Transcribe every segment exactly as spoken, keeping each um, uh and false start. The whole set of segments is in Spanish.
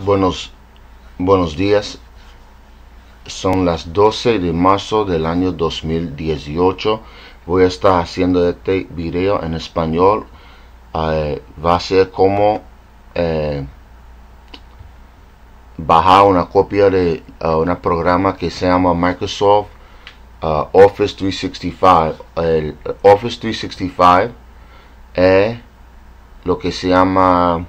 Buenos, buenos días. Son las doce de marzo del año dos mil dieciocho. Voy a estar haciendo este video en español. Uh, va a ser como eh, bajar una copia de uh, un programa que se llama Microsoft uh, Office trescientos sesenta y cinco. El Office trescientos sesenta y cinco es lo que se llama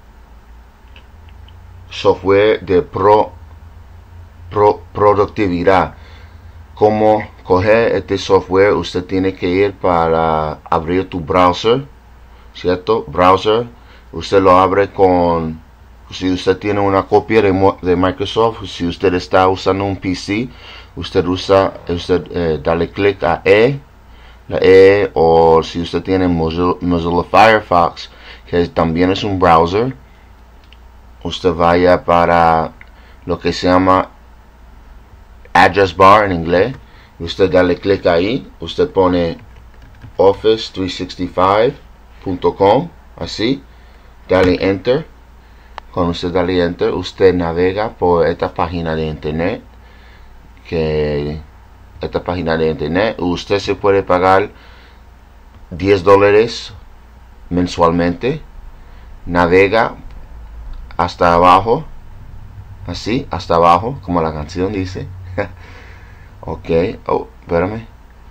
software de pro, pro productividad. Como coger este software, usted tiene que ir para abrir tu browser, ¿cierto? Browser, usted lo abre con, si usted tiene una copia de, de Microsoft, si usted está usando un P C, usted usa, usted eh, dale clic a E, la E, o si usted tiene Mozilla, Mozilla Firefox, que también es un browser, usted vaya para lo que se llama address bar en inglés, usted dale clic ahí, usted pone office trescientos sesenta y cinco punto com, así, dale enter. Cuando usted dale enter, usted navega por esta página de internet, que esta página de internet, usted se puede pagar diez dólares mensualmente, navega hasta abajo, así, hasta abajo, como la canción dice. Ok, oh, espérame.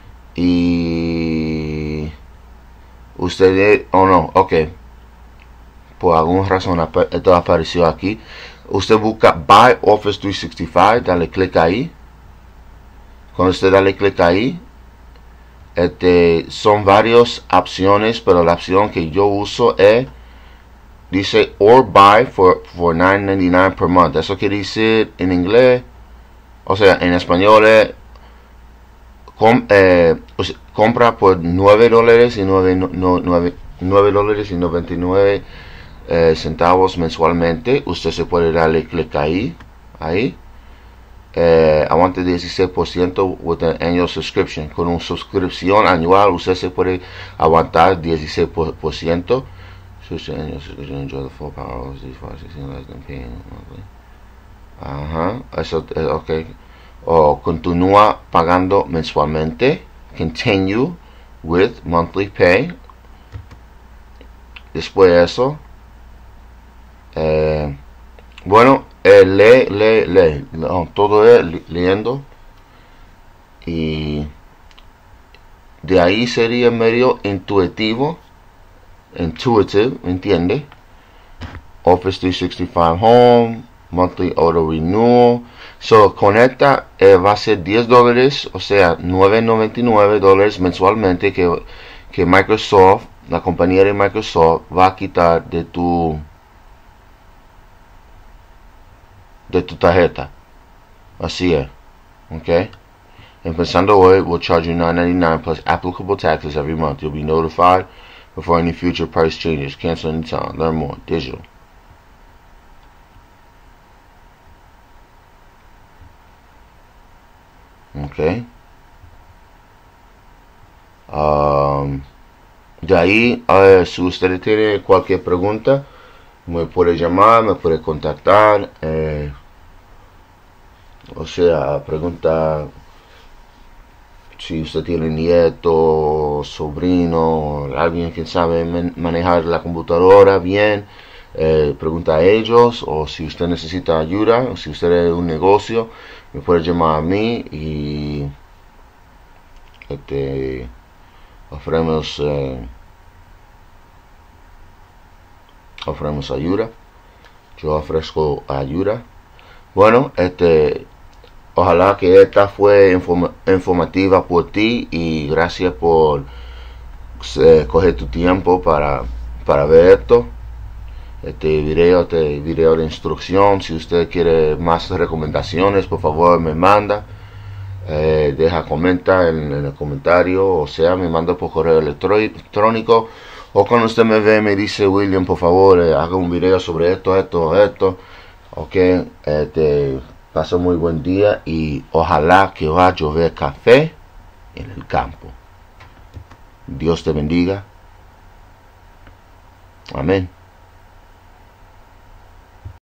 Y usted, oh no, ok, por alguna razón esto apareció aquí. Usted busca Buy Office trescientos sesenta y cinco, dale clic ahí. Cuando usted dale clic ahí, este, son varias opciones, pero la opción que yo uso es, dice or buy for, for nine ninety-nine per month. Eso quiere decir en inglés, o sea, en español es com, eh, o sea, compra por nueve dólares y nueve dólares y noventa y nueve eh, centavos mensualmente. Usted se puede darle clic ahí, ahí. Eh, aguante dieciséis por ciento with an annual subscription. Con una suscripción anual usted se puede aguantar dieciséis por ciento. Ajá, eso, ok. O continúa pagando mensualmente. Continue with monthly pay. Después de eso, eh, bueno, eh, lee, lee, lee. No, todo es leyendo. Y de ahí sería medio intuitivo. Intuitive, ¿entiende? Office trescientos sesenta y cinco Home, Monthly Auto Renewal. So, con esta eh, va a ser diez dólares, o sea, nueve noventa y nueve dólares mensualmente que, que Microsoft, la compañía de Microsoft, va a quitar de tu de tu tarjeta. Así es, ok. Empezando hoy, we'll charge you nine ninety-nine plus applicable taxes every month. You'll be notified before any future price changes. Cancel anytime. Learn more. Digital. Okay. Um, de ahí, uh, si usted tiene cualquier pregunta, me puede llamar, me puede contactar. Eh, o sea, pregunta si usted tiene nieto, sobrino, alguien que sabe manejar la computadora bien, eh, pregunta a ellos, o si usted necesita ayuda, o si usted es un negocio, me puede llamar a mí y este, ofrecemos, eh, ofrecemos ayuda. Yo ofrezco ayuda. Bueno, este, ojalá que esta fue inform informativa por ti y gracias por eh, coger tu tiempo para, para ver esto. Este video, este video de instrucción. Si usted quiere más recomendaciones, por favor me manda. Eh, deja comenta en, en el comentario, o sea, me manda por correo electrónico. O cuando usted me ve, me dice, William, por favor, eh, haga un video sobre esto, esto, esto. Ok, este... Pasa muy buen día y ojalá que va a llover café en el campo. Dios te bendiga. Amén.